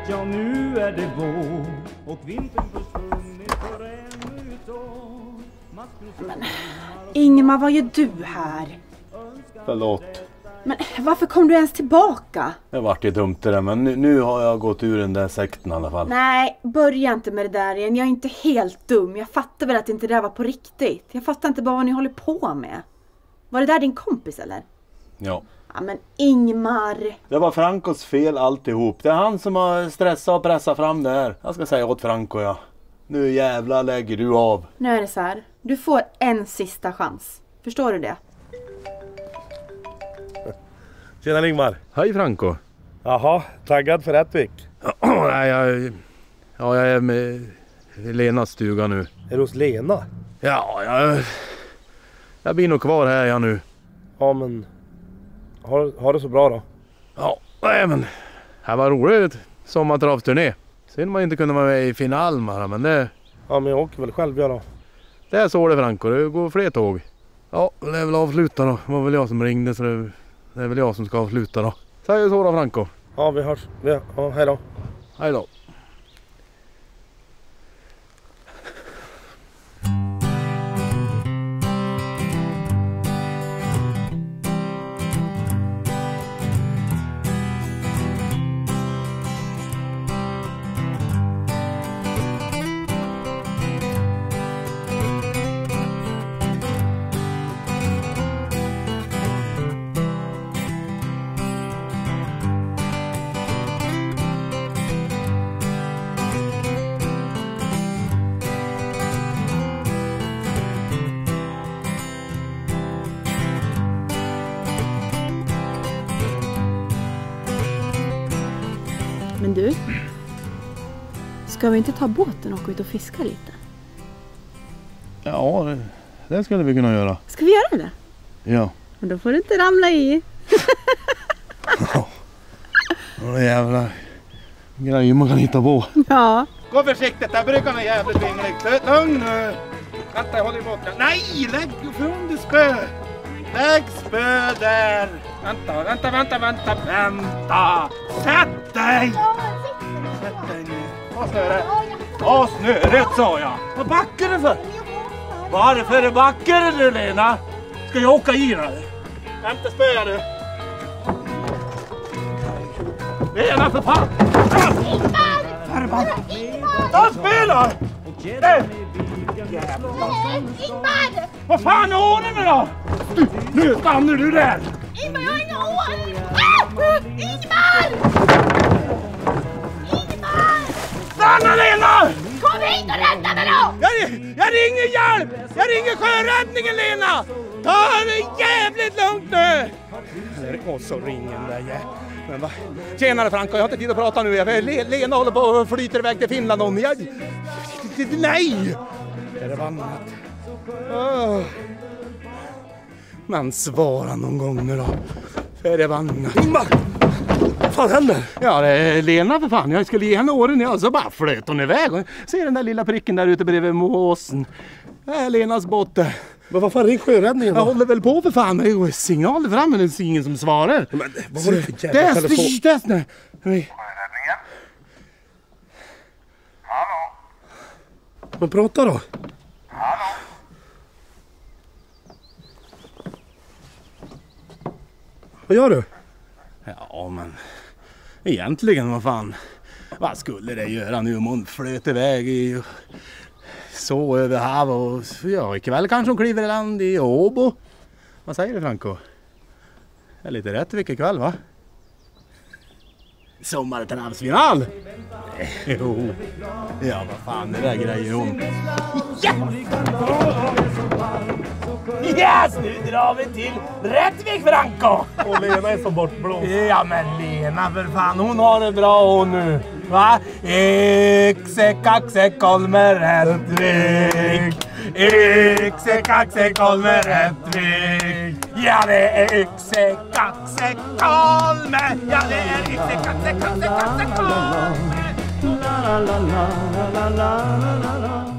vet jag, nu är det vår och vintern försvunnit för ännu ett år. Men Ingmar, vad gör du här? Förlåt. Men varför kom du ens tillbaka? Det vart ju dumt det där, men nu har jag gått ur den där sekten i alla fall. Nej, börja inte med det där igen. Jag är inte helt dum. Jag fattar väl att inte det där var på riktigt. Jag fattar inte bara vad ni håller på med. Var det där din kompis eller? Ja. Ja, men Ingmar. Det var Frankos fel alltihop. Det är han som har stressat och pressat fram det här. Jag ska säga åt Franco, ja. Nu jävla lägger du av. Nu är det så här. Du får en sista chans. Förstår du det? Tjena Ingmar. Hej Franco. Jaha, taggad för Rättvik? Nej, jag är med Lenas stuga nu. Är du hos Lena? Ja, jag blir nog kvar här jag nu. Ja, men har det så bra då? Ja, nej men det var roligt sommartravturné. Sen man inte kunde vara med i finalen bara, men det... Ja, men jag åker väl själv jag då. Det är så det Franco, det går fler tåg. Ja, det är väl avsluta då. Det var väl jag som ringde så det är väl jag som ska avsluta då. Säg så då Franco. Ja, vi hörs. Ja, hej då. Hej då. Men du, ska vi inte ta båten och åka ut och fiska lite? Ja, det skulle vi kunna göra. Ska vi göra det? Ja. Men då får du inte ramla i. Ja, det jävla grejer man kan hitta på. Ja. Gå försiktigt, där brukar vara jävligt vingligt. Lugn nu. Vänta, jag håller i båten. Nej, lägg från det spö. Lägg spö där. Vänta. Sätt dig. Sätt dig nu. Ha snöret. Ha snöret, sa jag. Vad backar du för? Varför backar du, Lena? Ska jag åka i dig? Hämta spöa du. Lena, för fan. Ta spela! Ingmar! Vad fan är åren då? Nu stannar du där! Ingmar, jag har inga år! Ingmar! Stanna, Lena! Kom hit och rädda mig då! Jag ringer hjälp! Jag ringer sjöräddningen, Lena! Ta det jävligt lugnt nu! Och så ringer den där jäveln. Va? Tjenare Franco, jag har inte tid att prata nu. Lena håller på och flyter iväg till Finland om. Nej! Är det vannat? Men svara någon gång nu då. Är det vannat? Ingmar! Vad fan händer? Ja, det är Lena för fan. Jag skulle ge henne åren, ja, så bara flöt hon iväg. Se den där lilla pricken där ute bredvid måsen. Det är Lenas båt. Men vad fan, ring sjöräddningen då? Jag håller väl på för fan. Det är signaler fram, men det är ingen som svarar. Men vad var det för jävla telefon? Sjöräddningen? Hallå? Men prata då. Hallå? Vad gör du? Ja, men egentligen, vad fan. Vad skulle det göra nu om hon flöt iväg i så över havet och ja, ikväll kanske hon kliver i land i Åbo. Vad säger du, Franco? Det är lite rätt vilken kväll, va? Sommartravsfinal! Jo. Ja, vad fan, det där grejer hon. Yes, nu drar vi till Rättvik, Franco! Och Lena är så bortblåst. Ja, men Lena, för fan, hon har det bra hon nu. Va? Yxe, Kolmer, Rättvik. Yxe, Kolmer, Rättvik. Ja, det är Yxe, Kolmer. Ja, det är Yxe, Kolmer. La la la la la la la la la.